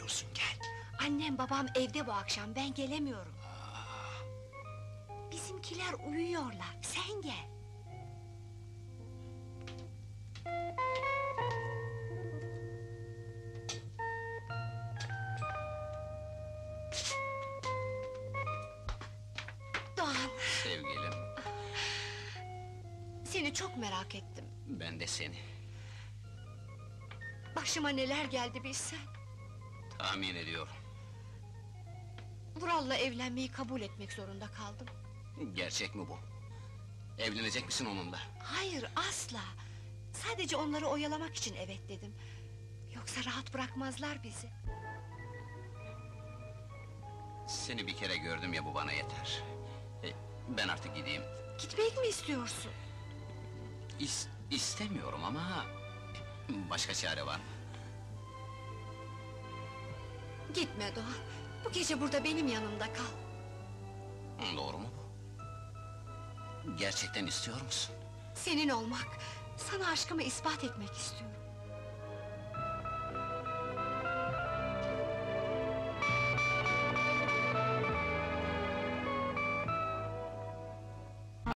istiyorsun, gel! Annem babam evde bu akşam, ben gelemiyorum. Bizimkiler uyuyorlar, sen gel! Doğan, Sevgilim, seni çok merak ettim. ben de seni. Başıma neler geldi bilsen. Tahmin ediyorum. Vural'la evlenmeyi kabul etmek zorunda kaldım. Gerçek mi bu? Evlenecek misin onunla? Hayır, asla! Sadece onları oyalamak için evet dedim. Yoksa rahat bırakmazlar bizi. Seni bir kere gördüm ya, bu bana yeter. Ben artık gideyim. Gitmek mi istiyorsun? İstemiyorum ama... Başka çare var mı? Gitme Doğan! Bu gece burada benim yanımda kal! Doğru mu bu? Gerçekten istiyor musun? Senin olmak, sana aşkımı ispat etmek istiyorum.